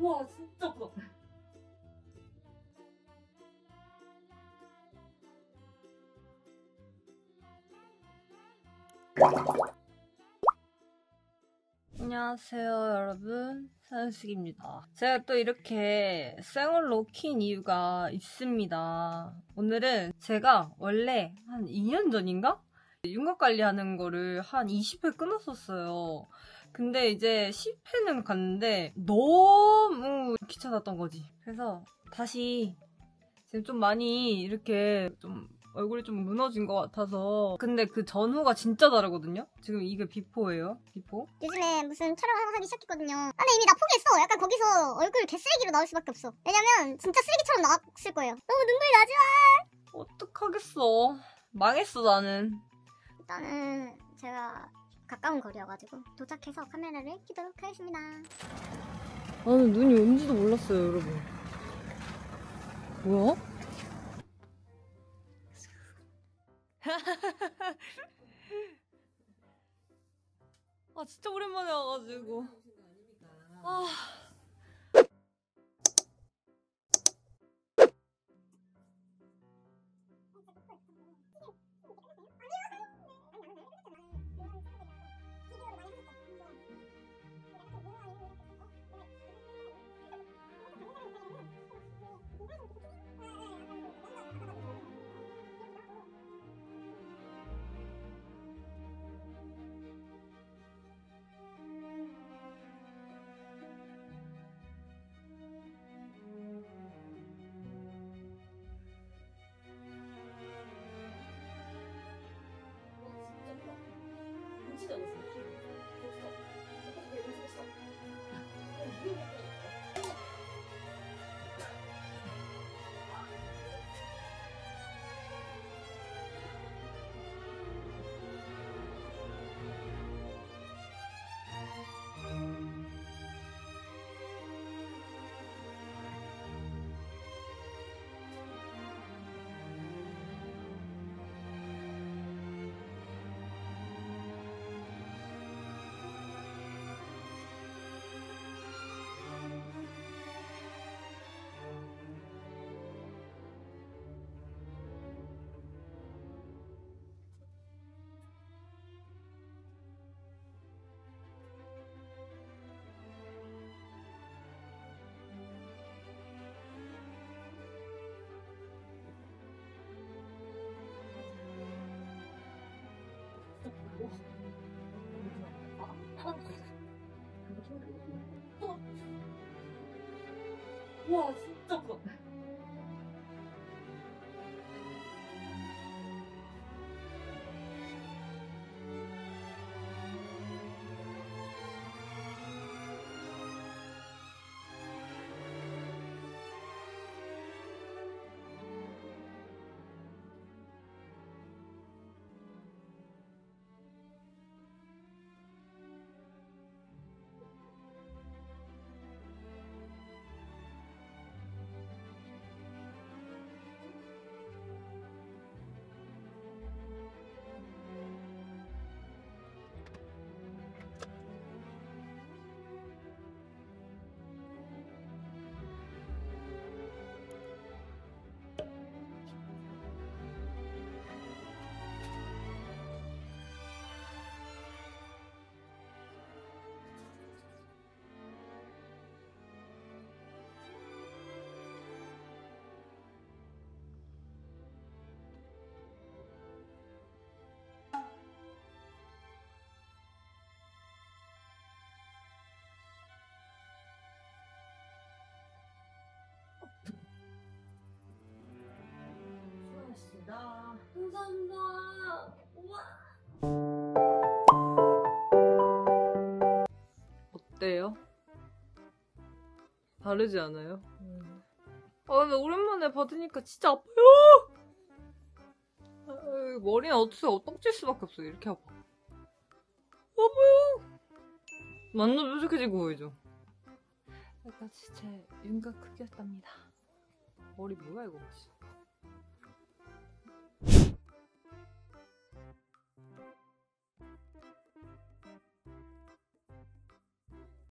와 진짜 예쁘다. 안녕하세요 여러분, 서현숙입니다. 제가 또 이렇게 생얼로 킨 이유가 있습니다. 오늘은 제가 원래 한 2년 전인가? 윤곽 관리하는 거를 한 20회 끊었었어요. 근데 이제 10회는 갔는데 너무 귀찮았던 거지. 그래서 다시 지금 좀 많이 이렇게 좀 얼굴이 좀 무너진 것 같아서. 근데 그 전후가 진짜 다르거든요? 지금 이게 비포예요, 비포. 요즘에 무슨 촬영하기 시작했거든요. 아, 근데 이미 나 포기했어. 약간 거기서 얼굴 개쓰레기로 나올 수밖에 없어. 왜냐면 진짜 쓰레기처럼 나왔을 거예요. 너무 눈물이 나지 마. 어떡하겠어. 망했어 나는. 일단은 제가 가까운 거리여가지고 도착해서 카메라를 켜도록 하겠습니다. 나는 눈이 온지도 몰랐어요 여러분. 뭐야? 아 진짜 오랜만에 와가지고. 아. 와 진짜 예쁘다. 수고하셨습니다. 감사합니다. 우와. 어때요? 다르지 않아요? 아 근데 오랜만에 받으니까 진짜 아파요. 머리는 어떻게 떡질 수밖에 없어요. 이렇게 아파. 아파요. 완전 뾰족해지고 보이죠? 여기까지 제 윤곽 크기였답니다. 머리 뭐야 이거.